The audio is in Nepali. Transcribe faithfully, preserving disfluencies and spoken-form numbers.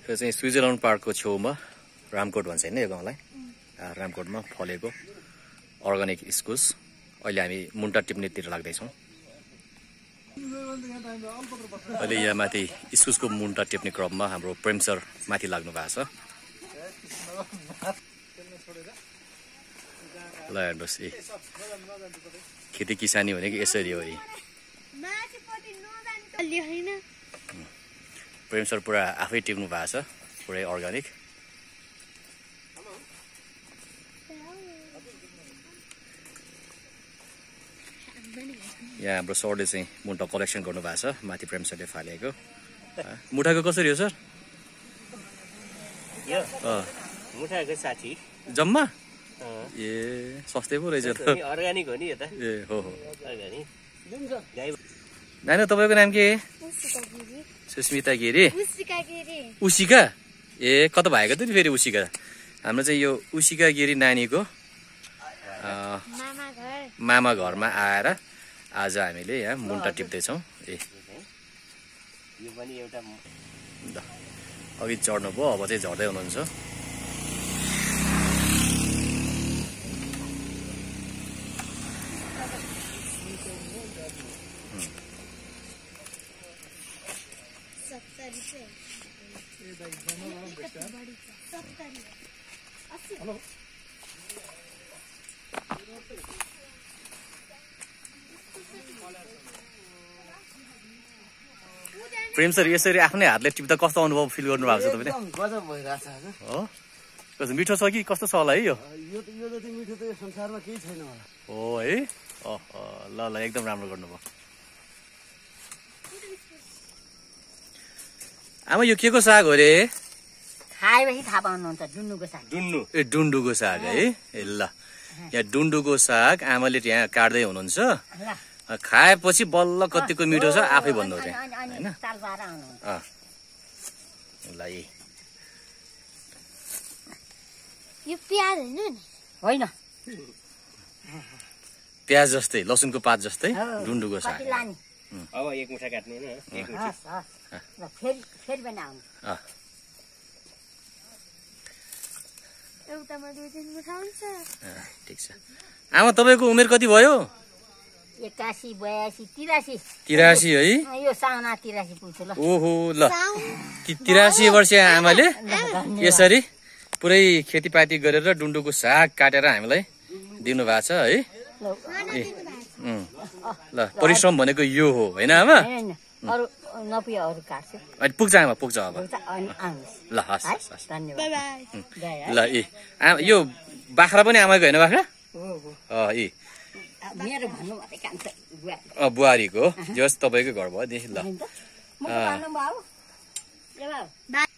यो चाहिँ स्विजरल्यान्ड पार्कको छेउमा रामकोट भन्छ हैन यो गाउँलाई। रामकोटमा फलेको अर्गानिक इस्कुस। अहिले हामी मुन्टा टिप्नेतिर लाग्दैछौँ। अहिले यहाँ माथि इस्कुसको मुन्टा टिप्ने क्रममा हाम्रो प्रेम सर माथि लाग्नु भएको छ। ल हेर्नुहोस् ए खेती किसानी भनेको यसरी हो। प्रेम सर पुरा आफै टिप्नु भएको छ, पुरै अर्गानिक। यहाँ हाम्रो सरले चाहिँ मुन्टा कलेक्सन गर्नु भएको छ, माथि प्रेम सरले फालेको। मुठाको कसरी हो सर? यो मुठाको साठी जम्मा? ए सस्तै पो रहेछ त। अर्गानिक हो नि यो त। ए हो हो अर्गानिक। नानी तपाईँको नाम के? सुस्मिता गिरी। उसिका? ए कता भएको त नि फेरि उसिका? हाम्रो चाहिँ यो उसिका गिरी नानीको मामा घरमा आएर आज हामीले यहाँ मुन्टा टिप्दैछौँ। ए यो पनि एउटा अघि चढ्नु भयो, अब चाहिँ झर्दै हुनुहुन्छ। प्रेम सर यसरी आफ्नै हातले टिप्दा कस्तो अनुभव फिल गर्नु भएको छ तपाईँले? गजब भइरहेछ हैन? हो कस्तो मिठो छ कि कस्तो छ होला है यो? यो त यो जति मिठो त यो संसारमा केही छैन होला। हो है? अह ल ल एकदम राम्रो गर्नुभयो। आमा यो के को साग हो रे? खाएपछि थाहा पाउनुहुन्छ डुन्डुको साग। डुन्डु? ए डुन्डुको साग है? ए ल यहाँ डुन्डुको साग आमाले यहाँ काट्दै हुनुहुन्छ। खाएपछि बल्ल कतिको मिठो छ आफै भन्नु रे हैन? ल यो प्याज हैन नि? होइन, प्याज जस्तै, लसुनको पात जस्तै डुन्डुको साग। अब एक मुठा काट्नु न, एक मुठा। ल फेरि फेरि पनि आउनु। एउटामा दुई तीन मुठा हुन्छ। ठीक छ। आमा तपाईँको उमेर कति भयो? एकासी बयासी तिरासी। तिरासी है? यो साउना तिरासी पुग्छ ल। ओहो ल तिरासी वर्ष आमाले यसरी पुरै खेतीपाती गरेर डुन्डुको साग काटेर हामीलाई दिनु भएको छ है? ए ल परिश्रम भनेको यो हो होइन आमा? अरू नपुग्यो अरू काट्छु। अनि पुग्छ आमा पुग्छ अब। ल हस् हस् धन्यवाद। ल ए आमा यो बाख्रा पनि आमाको होइन बाख्रा? अँ ए मेरो भन्नु मात्रै काम छ। अँ बुहारीको जस तपाईँकै घर भयो नि। ल म भन्नु भयो।